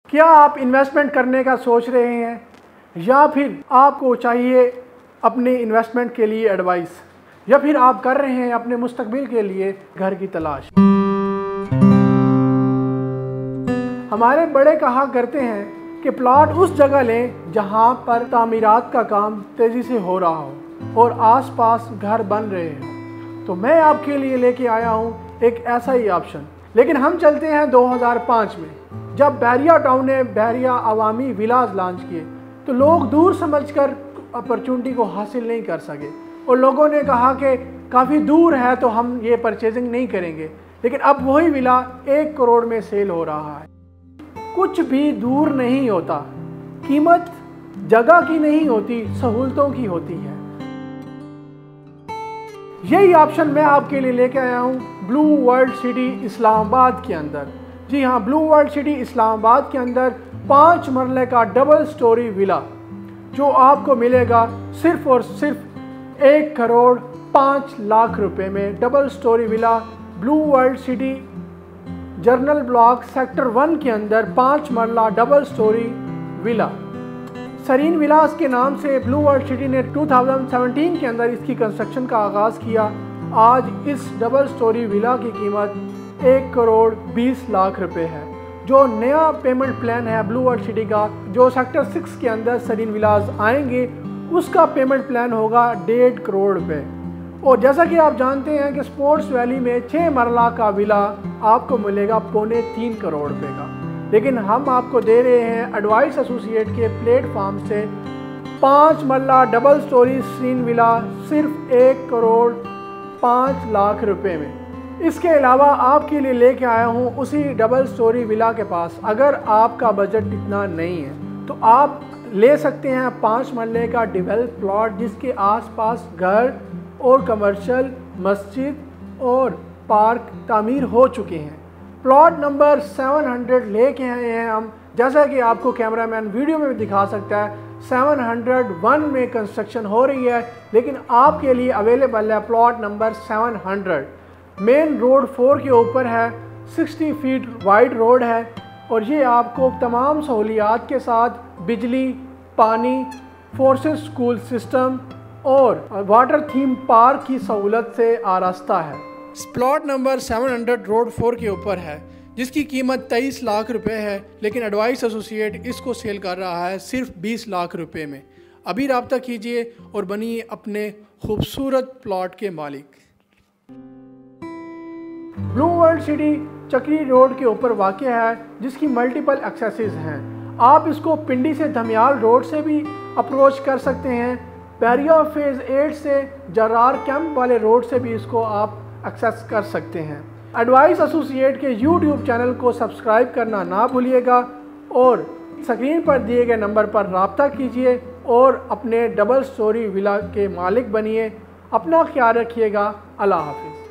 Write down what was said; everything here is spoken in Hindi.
क्या आप इन्वेस्टमेंट करने का सोच रहे हैं या फिर आपको चाहिए अपने इन्वेस्टमेंट के लिए एडवाइस, या फिर आप कर रहे हैं अपने मुस्तकबिल के लिए घर की तलाश। हमारे बड़े कहा करते हैं कि प्लॉट उस जगह लें जहां पर तामीरात का काम तेज़ी से हो रहा हो और आसपास घर बन रहे हो। तो मैं आपके लिए लेके आया हूं एक ऐसा ही ऑप्शन। लेकिन हम चलते हैं 2005 में, जब बहरिया टाउन ने बहरिया अवामी विलाज लॉन्च किए तो लोग दूर समझकर अपॉर्चुनिटी को हासिल नहीं कर सके और लोगों ने कहा कि काफ़ी दूर है तो हम ये परचेजिंग नहीं करेंगे। लेकिन अब वही विला 1 करोड़ में सेल हो रहा है। कुछ भी दूर नहीं होता, कीमत जगह की नहीं होती, सहूलतों की होती है। यही ऑप्शन मैं आपके लिए लेके आया हूँ ब्लू वर्ल्ड सिटी इस्लामाबाद के अंदर। जी हाँ, ब्लू वर्ल्ड सिटी इस्लामाबाद के अंदर 5 मरले का डबल स्टोरी विला जो आपको मिलेगा सिर्फ और सिर्फ 1 करोड़ 5 लाख रुपए में। Double story villa blue world city general block sector 1 के अंदर 5 मरला double story villa. Sareen villas के नाम से ब्लू वर्ल्ड सिटी ने 2017 के अंदर इसकी कंस्ट्रक्शन का आगाज़ किया। आज इस डबल स्टोरी विला की कीमत 1 करोड़ 20 लाख रुपए है। जो नया पेमेंट प्लान है ब्लू वर्ल्ड सिटी का, जो सेक्टर 6 के अंदर सरीन विलास आएंगे, उसका पेमेंट प्लान होगा 1.5 करोड़ रुपए। और जैसा कि आप जानते हैं कि स्पोर्ट्स वैली में 6 मरला का विला आपको मिलेगा 2.25 करोड़ रुपए का। लेकिन हम आपको दे रहे हैं एडवाइस एसोसिएट के प्लेटफॉर्म से 5 मरला डबल स्टोरी सरीन विला सिर्फ 1 करोड़ 5 लाख रुपए में। इसके अलावा आपके लिए लेके आया हूँ उसी डबल स्टोरी विला के पास। अगर आपका बजट इतना नहीं है तो आप ले सकते हैं 5 मरले का डेवलप प्लॉट जिसके आसपास घर और कमर्शियल, मस्जिद और पार्क तामीर हो चुके हैं। प्लॉट नंबर 700 लेके आए हैं हम, जैसा कि आपको कैमरामैन वीडियो में भी दिखा सकता है। 701 में कंस्ट्रक्शन हो रही है, लेकिन आपके लिए अवेलेबल है प्लॉट नंबर 700। मेन रोड 4 के ऊपर है, 60 फीट वाइड रोड है और ये आपको तमाम सहूलियात के साथ बिजली, पानी, फोर्सेस स्कूल सिस्टम और वाटर थीम पार्क की सहूलत से आरास्ता है। प्लॉट नंबर 700 रोड 4 के ऊपर है, जिसकी कीमत 23 लाख रुपए है, लेकिन एडवाइस एसोसिएट इसको सेल कर रहा है सिर्फ 20 लाख रुपए में। अभी रब्ता कीजिए और बनिए अपने खूबसूरत प्लॉट के मालिक। Blue world city Chakri road के ऊपर वाक़ है, जिसकी मल्टीपल एक्सेसेस हैं। आप इसको पिंडी से धमियाल रोड से भी अप्रोच कर सकते हैं। बहरिया फेज़ 8 से जरार कैंप वाले रोड से भी इसको आप एक्सेस कर सकते हैं। एडवाइस एसोसिएट के यूट्यूब चैनल को सब्सक्राइब करना ना भूलिएगा और स्क्रीन पर दिए गए नंबर पर रब्ता कीजिए और अपने डबल स्टोरी विला के मालिक बनिए। अपना ख्याल रखिएगा। अल्लाह हाफिज़।